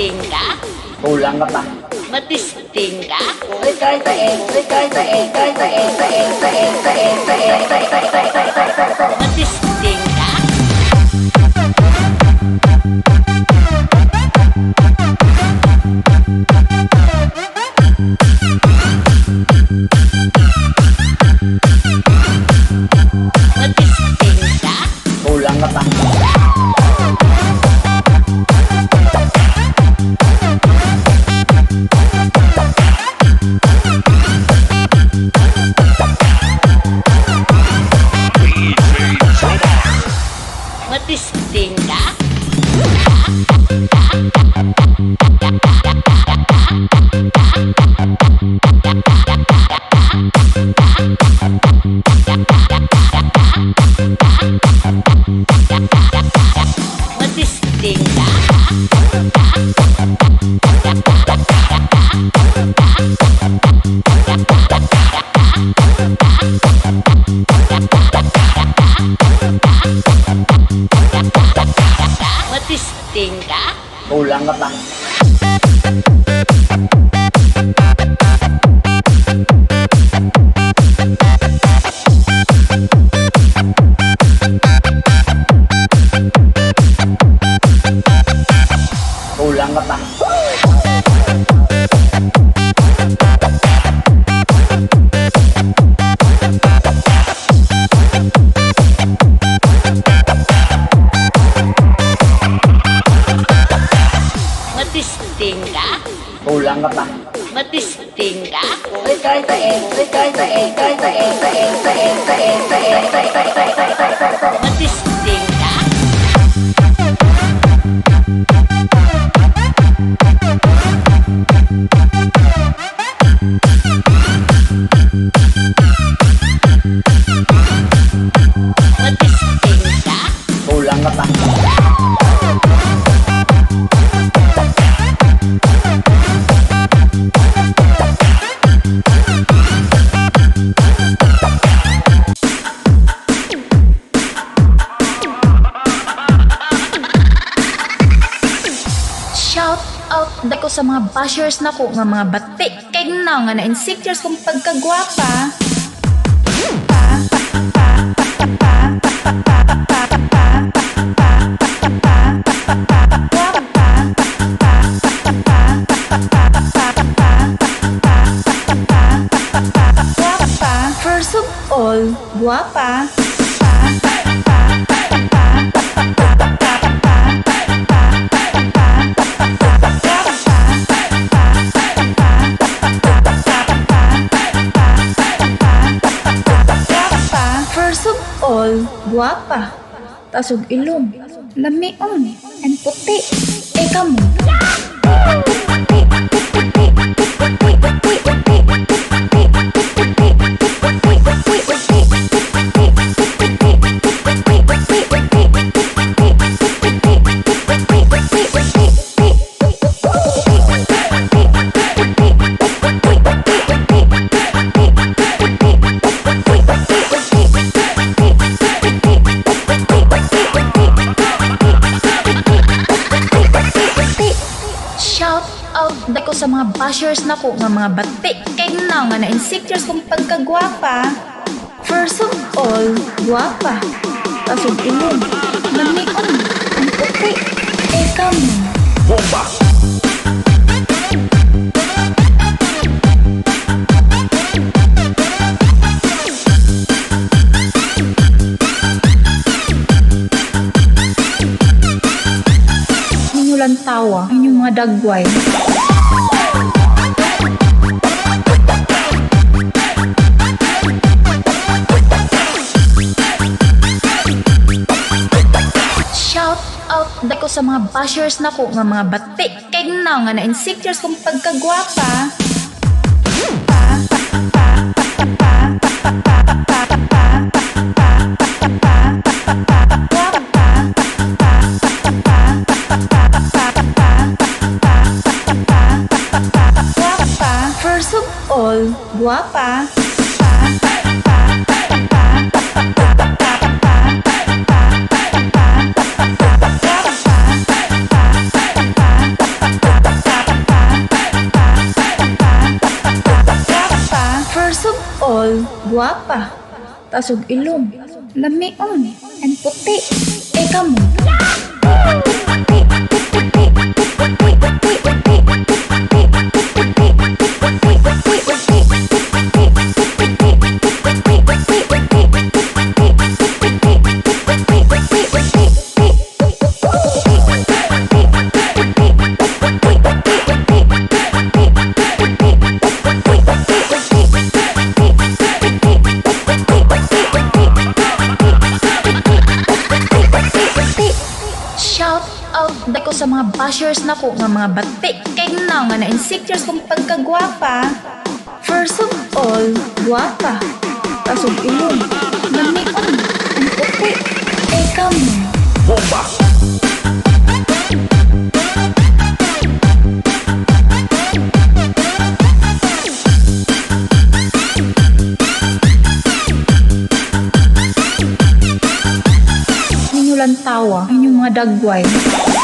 Matestingka? Kulang ka pa. Matestingka? Matestingka? Matestingka? Kulang ka pa. Matestingka? Matestingka? Matestingka? Kulang ka pa. Kulang ka pa. Matestingka? Kulang ka pa. Matestingka? Matestingka? Matestingka? Kulang ka pa. Shout out dako sa mga bashers na ko nga mga batik kay na nga na insecures kung pagkagwapa. First of all, guwapa. First of all, guwapa. Tasog ilong, lamion, and puti. Eka mo. Shout out dako sa mga bashers na ko nga mga batik kay na nga na insecures kung pagkagwapa. First of all, guwapa. Tasog ilong, lamion, ang puti. Eka mo. Bomba! Ninyo lang tawa, inyong mga dagway. Shout out dako sa mga bashers na ko nga mga batik kay na nga na insecures kung pagkagwapa. First of all, guwapa. gwapa. Tasog ilong. Lamion. And puti. Kamo. Shout out dako sa mga bashers nako nga mga batik kay na nga na-insecures kong pagkagwapa. First of all, gwapa. Tasog ilong. Lamion. Ang puti. Kamo. Bomba! Ninyo lang tawa. Inyong mga dagway.